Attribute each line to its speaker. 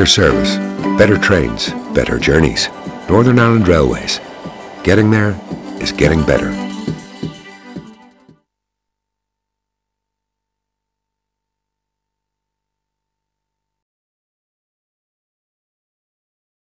Speaker 1: Better service, better trains, better journeys. Northern Ireland Railways. Getting there is getting better.